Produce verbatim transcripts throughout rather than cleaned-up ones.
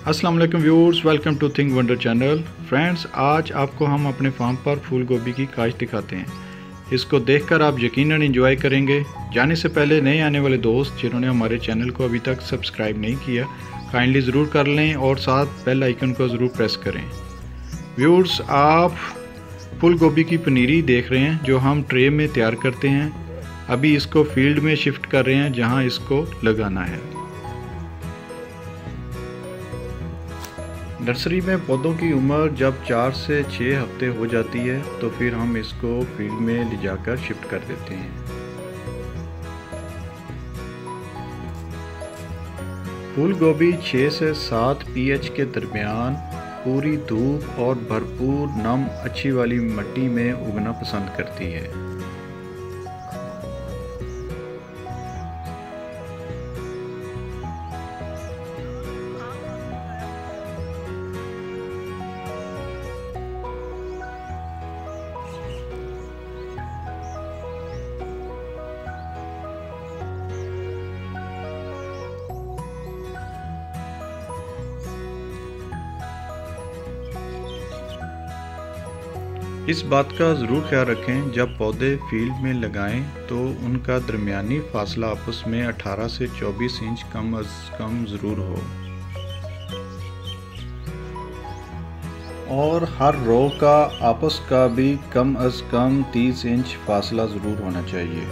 अस्सलाम वालेकुम viewers, welcome to Think Wonder channel. Friends, आज आपको हम अपने फार्म पर फूल गोभी की काश्त दिखाते हैं। इसको देखकर आप यकीनन एंजॉय करेंगे। जाने से पहले नए आने वाले दोस्त जिन्होंने हमारे चैनल को अभी तक सब्सक्राइब नहीं किया, काइंडली ज़रूर कर लें और साथ बेल आइकन को ज़रूर प्रेस करें। व्यूअर्स, आप फूल गोभी की पनीरी देख रहे हैं जो हम ट्रे में तैयार करते हैं। अभी इसको फील्ड में शिफ्ट कर रहे हैं जहाँ इसको लगाना है। नर्सरी में पौधों की उम्र जब चार से छः हफ्ते हो जाती है तो फिर हम इसको फील्ड में ले जाकर शिफ्ट कर देते हैं। फूल गोभी छः से सात पीएच के दरमियान पूरी धूप और भरपूर नम अच्छी वाली मिट्टी में उगना पसंद करती है। इस बात का ज़रूर ख्याल रखें, जब पौधे फील्ड में लगाएं तो उनका दरमियानी फासला आपस में अठारह से चौबीस इंच कम अज़ कम ज़रूर हो और हर रो का आपस का भी कम अज़ कम तीस इंच फासला ज़रूर होना चाहिए।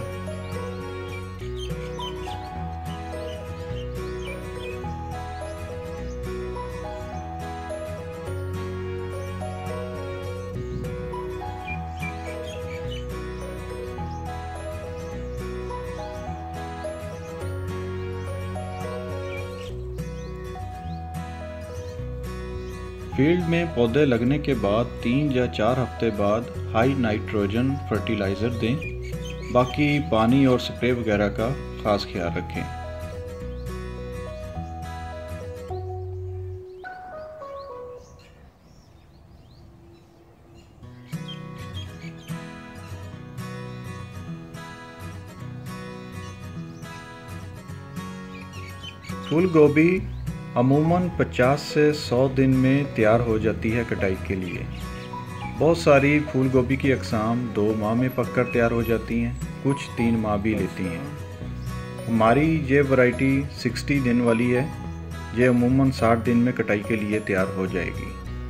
फील्ड में पौधे लगने के बाद तीन या चार हफ्ते बाद हाई नाइट्रोजन फर्टिलाइज़र दें। बाकी पानी और स्प्रे वगैरह का ख़ास ख्याल रखें। फूल गोभी अमूमन पचास से सौ दिन में तैयार हो जाती है कटाई के लिए। बहुत सारी फूल गोभी की अक़साम दो माह में पककर तैयार हो जाती हैं, कुछ तीन माह भी लेती हैं। हमारी ये वैरायटी साठ दिन वाली है। ये अमूमन साठ दिन में कटाई के लिए तैयार हो जाएगी।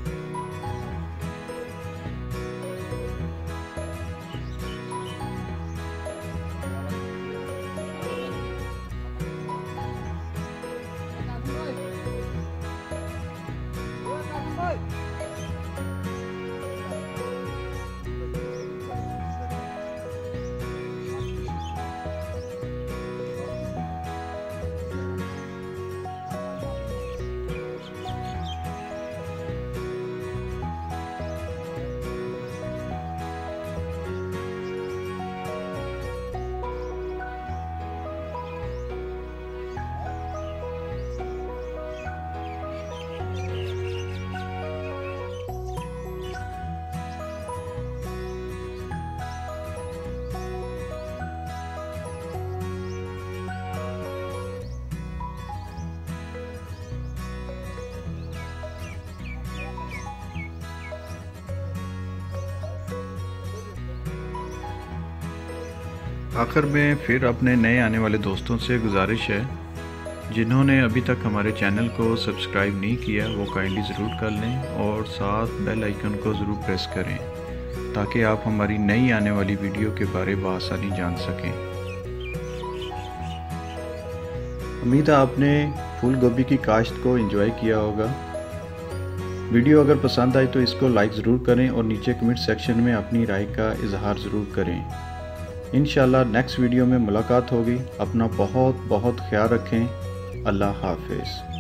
आखिर में फिर अपने नए आने वाले दोस्तों से गुजारिश है, जिन्होंने अभी तक हमारे चैनल को सब्सक्राइब नहीं किया वो काइंडली ज़रूर कर लें और साथ बेल आइकन को ज़रूर प्रेस करें ताकि आप हमारी नई आने वाली वीडियो के बारे में आसानी जान सकें। उम्मीद है आपने फूल गोभी की काश्त को एंजॉय किया होगा। वीडियो अगर पसंद आए तो इसको लाइक ज़रूर करें और नीचे कमेंट सेक्शन में अपनी राय का इजहार ज़रूर करें। इंशाल्लाह नेक्स्ट वीडियो में मुलाकात होगी। अपना बहुत बहुत ख्याल रखें। अल्लाह हाफ़िज़।